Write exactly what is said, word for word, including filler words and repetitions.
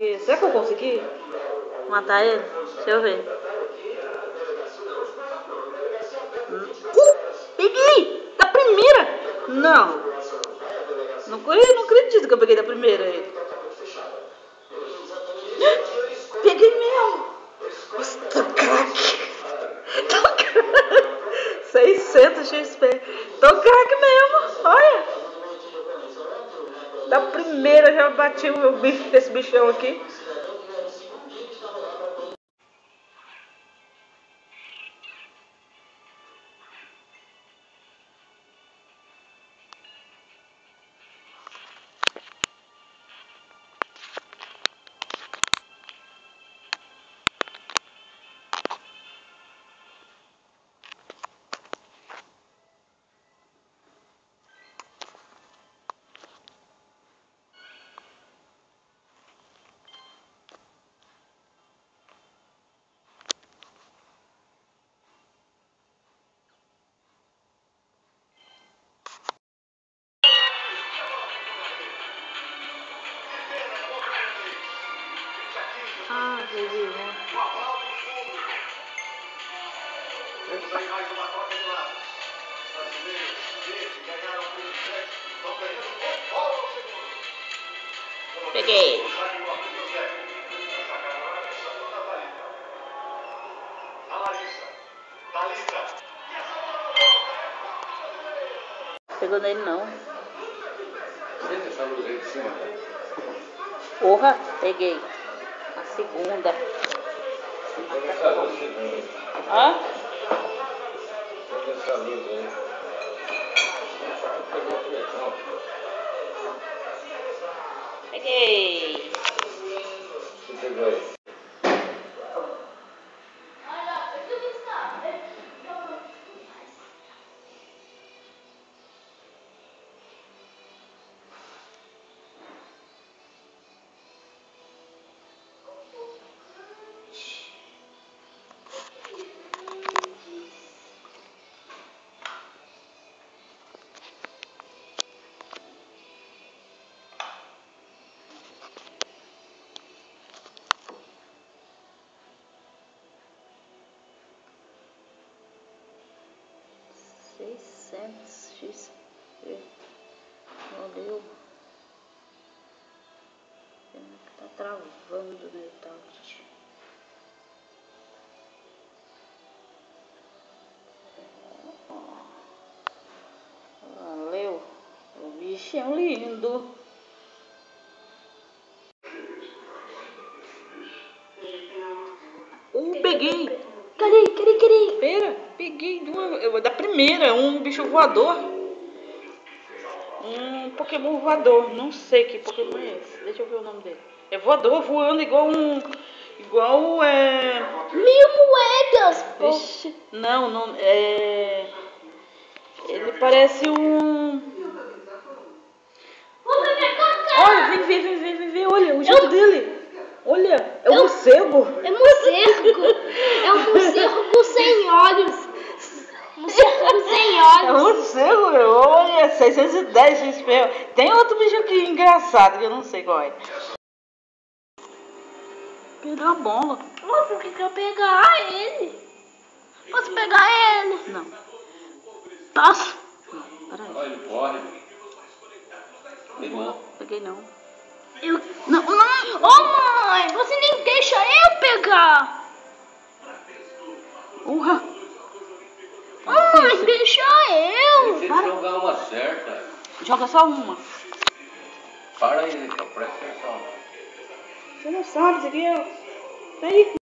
Será que eu consegui matar ele? Deixa eu ver. Uh, peguei! Da primeira! Não. Não, não acredito que eu peguei da primeira ele. Peguei mesmo! Nossa, tô craque! Tô craque! seiscentos X P. Tô craque mesmo! Olha! Da primeira já bati o meu bicho desse bichão aqui. Ah, peguei, né? Peguei. Pegou nele não. Porra, peguei. A segunda. Hã? Peguei. Você pegou aí? seiscentos X P. Valeu. Tá travando meu tablet. Valeu. O bicho é lindo. Uh, peguei. Cadê? Cadê? Cadê? Pera, peguei duas, da primeira, um bicho voador. Um Pokémon voador. Não sei que Pokémon é esse. Deixa eu ver o nome dele. É voador, voando igual um... Igual é... Mil moedas! Vixe, não, não, é... Ele parece um... Olha, vem, vem, vem, vem, vem, vem, olha, o jeito eu... dele. Olha, é um morcego. É morcego. É um morcego sem olhos. Morcego sem olhos. É um morcego, meu. Olha, seiscentos e dez X P. Tem outro bicho aqui engraçado que eu não sei qual é. Perdeu a bola. Mas por que que eu pegar ele? Posso pegar ele? Não. Posso? Não, peraí. Olha, ele corre. Pegou. Peguei não. Eu... Não, não. Ô mãe, você nem deixa eu pegar. Urra. Ô mãe, deixa eu. Deixa ele jogar uma certa. Joga só uma. Para aí, presta atenção. Você não sabe, isso aqui é... Tá aí.